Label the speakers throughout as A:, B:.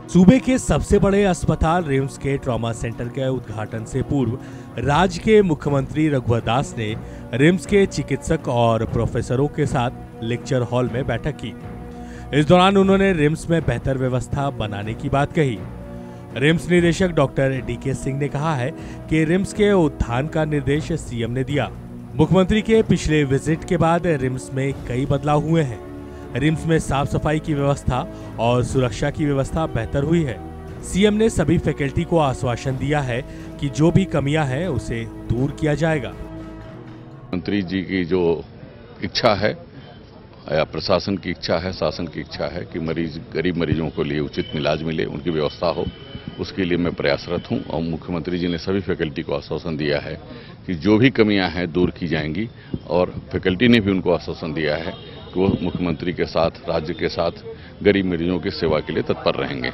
A: सूबे के सबसे बड़े अस्पताल रिम्स के ट्रॉमा सेंटर के उद्घाटन से पूर्व राज्य के मुख्यमंत्री रघुवर दास ने रिम्स के चिकित्सक और प्रोफेसरों के साथ लेक्चर हॉल में बैठक की। इस दौरान उन्होंने रिम्स में बेहतर व्यवस्था बनाने की बात कही। रिम्स निदेशक डॉक्टर DK सिंह ने कहा है कि रिम्स के उत्थान का निर्देश CM ने दिया। मुख्यमंत्री के पिछले विजिट के बाद रिम्स में कई बदलाव हुए हैं। रिम्स में साफ सफाई की व्यवस्था और सुरक्षा की व्यवस्था बेहतर हुई है। CM ने सभी फैकल्टी को आश्वासन दिया है कि जो भी कमियां हैं उसे दूर किया जाएगा।
B: मंत्री जी की जो इच्छा है या प्रशासन की इच्छा है, शासन की इच्छा है कि गरीब मरीजों को लिए उचित इलाज मिले, उनकी व्यवस्था हो, उसके लिए मैं प्रयासरत हूं। और मुख्यमंत्री जी ने सभी फैकल्टी को आश्वासन दिया है कि जो भी कमियां हैं दूर की जाएंगी। और फैकल्टी ने भी उनको आश्वासन दिया है कि वो मुख्यमंत्री के साथ, राज्य के साथ गरीब मरीजों की सेवा के लिए तत्पर रहेंगे।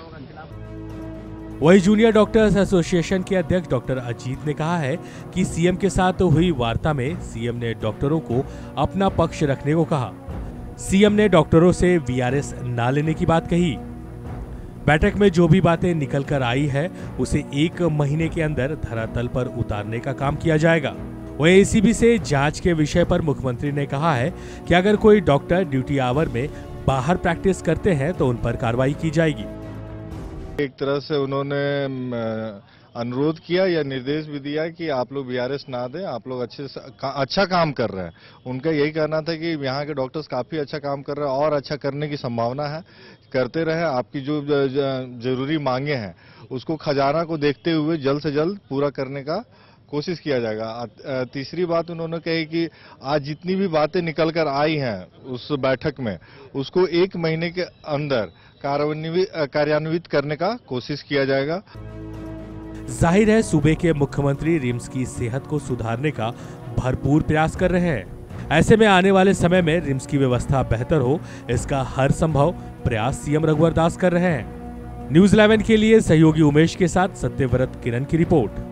A: वहीं जूनियर डॉक्टर्स एसोसिएशन के अध्यक्ष डॉक्टर अजीत ने कहा है कि CM के साथ हुई वार्ता में CM ने डॉक्टरों को अपना पक्ष रखने को कहा। CM ने डॉक्टरों से VRS ना लेने की बात कही। बैठक में जो भी बातें निकल कर आई है उसे 1 महीने के अंदर धरातल पर उतारने का काम किया जाएगा। वहीं ACB से जांच के विषय पर मुख्यमंत्री ने कहा है कि अगर कोई डॉक्टर ड्यूटी आवर में बाहर प्रैक्टिस करते हैं तो उन पर कार्रवाई की जाएगी।
C: एक तरह से उन्होंने अनुरोध किया या निर्देश भी दिया कि आप लोग VRS ना दें, आप लोग अच्छा काम कर रहे हैं। उनका यही कहना था कि यहाँ के डॉक्टर्स काफी अच्छा काम कर रहे हैं और अच्छा करने की संभावना है, करते रहे। आपकी जो जरूरी मांगे हैं उसको खजाना को देखते हुए जल्द से जल्द पूरा करने का कोशिश किया जाएगा। तीसरी बात उन्होंने कही कि आज जितनी भी बातें निकल कर आई हैं उस बैठक में, उसको 1 महीने के अंदर कार्यान्वित करने का कोशिश किया जाएगा।
A: जाहिर है सूबे के मुख्यमंत्री रिम्स की सेहत को सुधारने का भरपूर प्रयास कर रहे हैं। ऐसे में आने वाले समय में रिम्स की व्यवस्था बेहतर हो, इसका हर संभव प्रयास CM रघुवर दास कर रहे हैं। न्यूज़ 11 के लिए सहयोगी उमेश के साथ सत्यव्रत किरण की रिपोर्ट।